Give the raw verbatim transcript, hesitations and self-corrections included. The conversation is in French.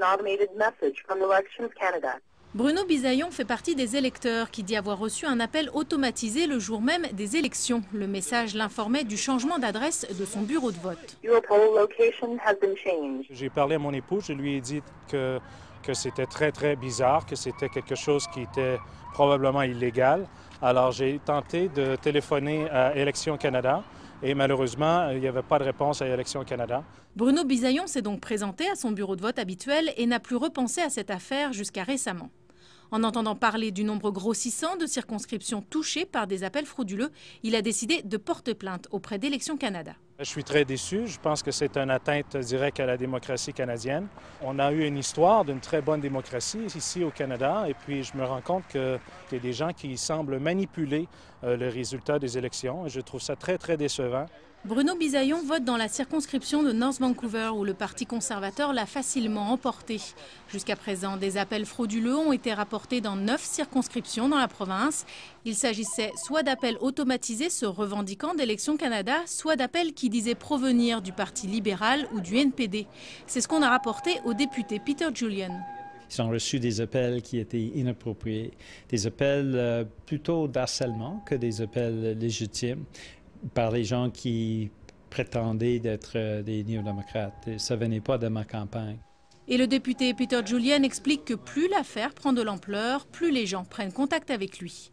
automated message from Elections Canada. Bruno Bisaillon fait partie des électeurs qui dit avoir reçu un appel automatisé le jour même des élections. Le message l'informait du changement d'adresse de son bureau de vote. Your poll location has been changed. J'ai parlé à mon époux, je lui ai dit que, que c'était très très bizarre, que c'était quelque chose qui était probablement illégal. Alors j'ai tenté de téléphoner à Élections Canada et malheureusement il n'y avait pas de réponse à Élections Canada. Bruno Bisaillon s'est donc présenté à son bureau de vote habituel et n'a plus repensé à cette affaire jusqu'à récemment. En entendant parler du nombre grossissant de circonscriptions touchées par des appels frauduleux, il a décidé de porter plainte auprès d'Élections Canada. Je suis très déçu. Je pense que c'est une atteinte directe à la démocratie canadienne. On a eu une histoire d'une très bonne démocratie ici au Canada et puis je me rends compte qu'il y a des gens qui semblent manipuler euh, le résultat des élections et je trouve ça très, très décevant. Bruno Bisaillon vote dans la circonscription de North Vancouver où le Parti conservateur l'a facilement emporté. Jusqu'à présent, des appels frauduleux ont été rapportés dans neuf circonscriptions dans la province. Il s'agissait soit d'appels automatisés se revendiquant d'Élections Canada, soit d'appels qui disaient provenir du Parti libéral ou du N P D. C'est ce qu'on a rapporté au député Peter Julian. Ils ont reçu des appels qui étanéinappropriés, des appels euh, plutôt d'harcèlement que des appels légitimes, par les gens qui prétendaient d'être des néo-démocrates. Ça ne venait pas de ma campagne. Et le député Peter Julian explique que plus l'affaire prend de l'ampleur, plus les gens prennent contact avec lui.